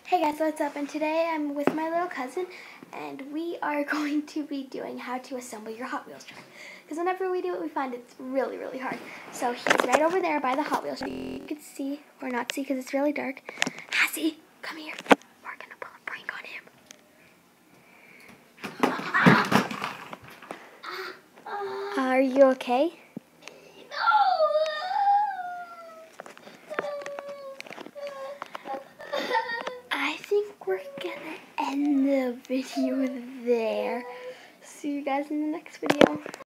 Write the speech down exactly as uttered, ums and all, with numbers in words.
Hey guys, what's up? And today I'm with my little cousin, and we are going to be doing how to assemble your Hot Wheels truck. Because whenever we do it, we find it's really, really hard. So he's right over there by the Hot Wheels truck. You can see, or not see because it's really dark. Hassie, come here. We're going to pull a prank on him. Are you okay? I think we're gonna end the video there. See you guys in the next video.